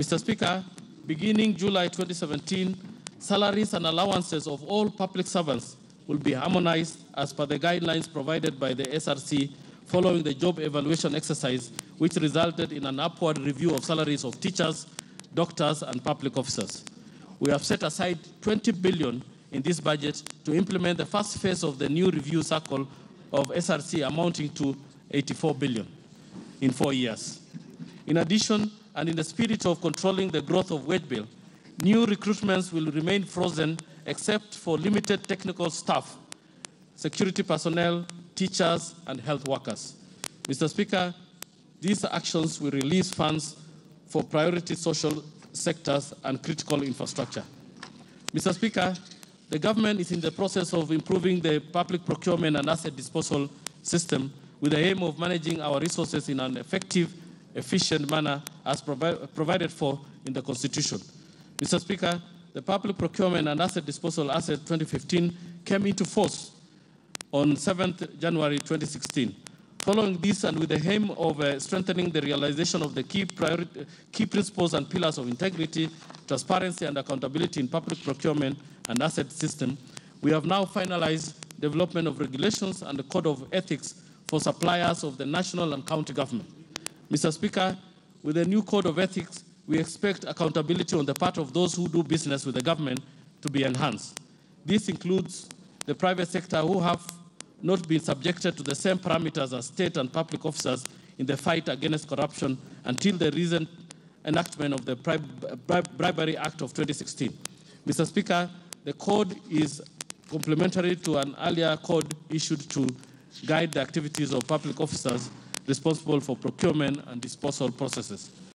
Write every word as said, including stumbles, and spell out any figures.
Mister Speaker, beginning July twenty seventeen, salaries and allowances of all public servants will be harmonized as per the guidelines provided by the S R C following the job evaluation exercise, which resulted in an upward review of salaries of teachers, doctors, and public officers. We have set aside twenty billion dollars in this budget to implement the first phase of the new review cycle of S R C amounting to eighty-four billion dollars in four years. In addition, and in the spirit of controlling the growth of wage bill, new recruitments will remain frozen except for limited technical staff, security personnel, teachers, and health workers. Mister Speaker, these actions will release funds for priority social sectors and critical infrastructure. Mister Speaker, the government is in the process of improving the public procurement and asset disposal system with the aim of managing our resources in an effective, efficient manner as provi provided for in the Constitution. Mister Speaker, the Public Procurement and Asset Disposal Act twenty fifteen came into force on seventh January twenty sixteen. Following this, and with the aim of uh, strengthening the realization of the key, priority, key principles and pillars of integrity, transparency, and accountability in public procurement and asset system, we have now finalized development of regulations and the code of ethics for suppliers of the national and county government. Mister Speaker, with the new code of ethics, we expect accountability on the part of those who do business with the government to be enhanced. This includes the private sector who have not been subjected to the same parameters as state and public officers in the fight against corruption until the recent enactment of the Bribery Act of twenty sixteen. Mister Speaker, the code is complementary to an earlier code issued to guide the activities of public officers responsible for procurement and disposal processes.